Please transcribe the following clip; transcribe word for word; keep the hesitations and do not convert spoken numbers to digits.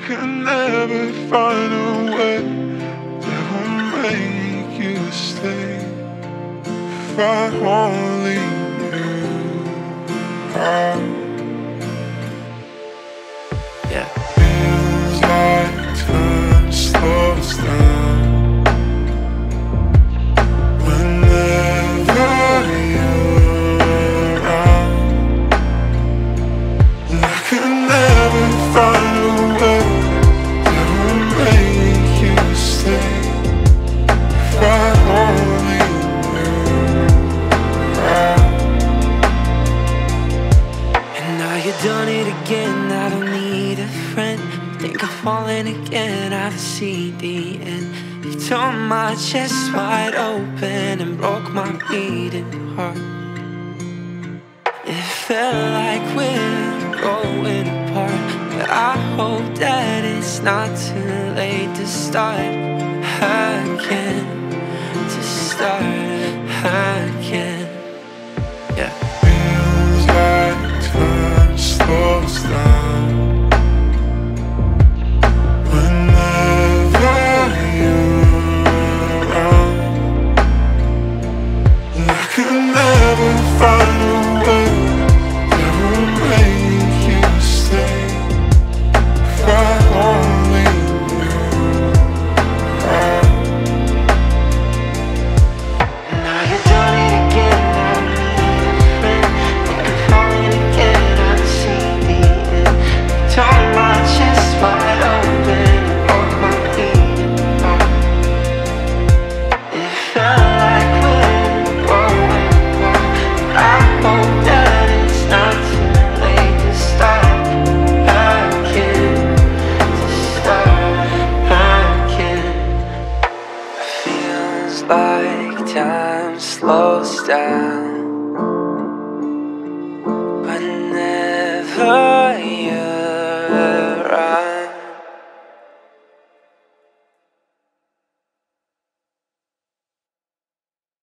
can never find a way that will make you stay. If I only knew how. Yeah. Feels like time slows down whenever you're around. And I can never find a way that will make you stay. If I only knew how. And now you've done it again, I don't need a friend. Think I'm falling again, I've seen the end. You tore my chest wide open and broke my beating heart. It felt like we're growing apart, but I hope that it's not too late to start again. To start again. Yeah. Feels like time slows down whenever you're around. And I can never find a way that will make you stay. If I only knew how. Now you've done it again, I don't need a friend. Think I'm falling again, I don't see the end. You tore my chest wide open and broke my beating heart. It felt like we're growing apart, but I hope that it's not too late to start again. To start again. Feels like time slows down whenever